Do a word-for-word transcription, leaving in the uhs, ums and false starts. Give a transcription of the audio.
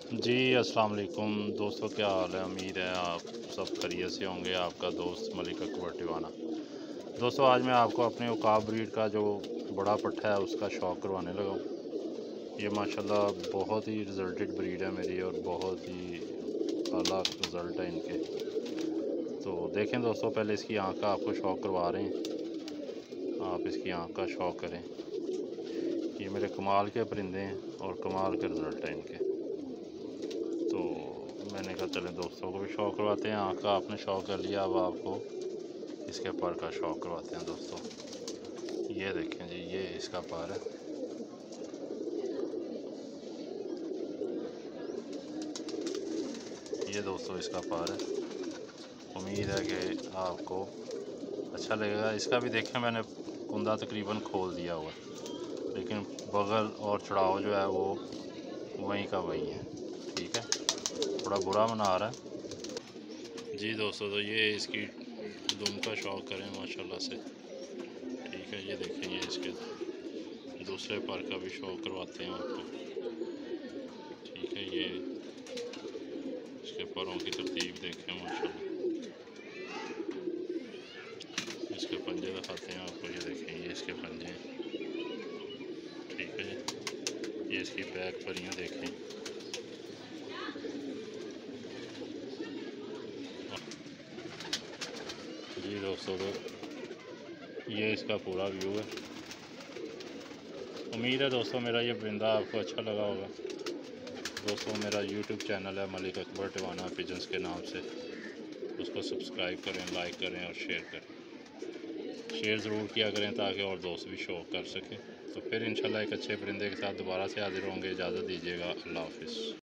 जी, अस्सलाम वालेकुम दोस्तों, क्या हाल है? उम्मीद है आप सब खैरियत से होंगे। आपका दोस्त मलिक अकबर टिवाना। दोस्तों, आज मैं आपको अपने उकाब ब्रीड का जो बड़ा पट्ठा है उसका शौक करवाने लगा हूँ। ये माशाल्लाह बहुत ही रिजल्टेड ब्रीड है मेरी और बहुत ही आला रिज़ल्ट है इनके। तो देखें दोस्तों, पहले इसकी आँख का आपको शौक करवा रहे हैं। आप इसकी आँख का शौक करें। ये मेरे कमाल के परिंदे हैं और कमाल के रिज़ल्ट है इनके। तो मैंने कहा चलें दोस्तों को भी शौक़ करवाते हैं। आँख का आपने शौक़ कर लिया, अब आपको इसके पर का शौक़ करवाते हैं दोस्तों। ये देखें जी, ये इसका पर है। ये दोस्तों इसका पर है। उम्मीद है कि आपको अच्छा लगेगा। इसका भी देखें, मैंने कुंदा तकरीबन खोल दिया हुआ, लेकिन बगल और चढ़ाव जो है वो वहीं का वहीं है। ठीक है, थोड़ा बुरा मना रहा है जी दोस्तों। तो ये इसकी दुम का शौक़ करें माशाल्लाह से। ठीक है, ये देखें, ये इसके दूसरे पर का भी शौक़ करवाते हैं आपको। ठीक है, ये इसके परों की तरतीब देखें माशाल्लाह। इसके पंजे दिखाते हैं आपको। ये देखें, ये इसके पंजे हैं। ठीक है जी, ये इसकी बैक परियां देखें। जी दोस्तों, तो ये इसका पूरा व्यू है। उम्मीद है दोस्तों मेरा ये परिंदा आपको अच्छा लगा होगा। दोस्तों, मेरा यूट्यूब चैनल है मलिक अकबर टिवाना पिजन्स के नाम से। उसको सब्सक्राइब करें, लाइक करें और शेयर करें। शेयर ज़रूर किया करें ताकि और दोस्त भी शौक़ कर सकें। तो फिर इंशाल्लाह एक अच्छे परिंदे के साथ दोबारा से हाज़िर होंगे। इजाज़त दीजिएगा। अल्लाह हाफ़िज़।